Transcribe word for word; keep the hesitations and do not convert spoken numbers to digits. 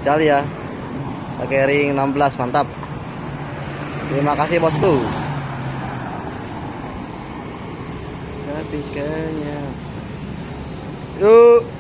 Jali ya. Pakai ring enam belas, mantap. Terima kasih bosku. Tapi kayaknya. Yuk.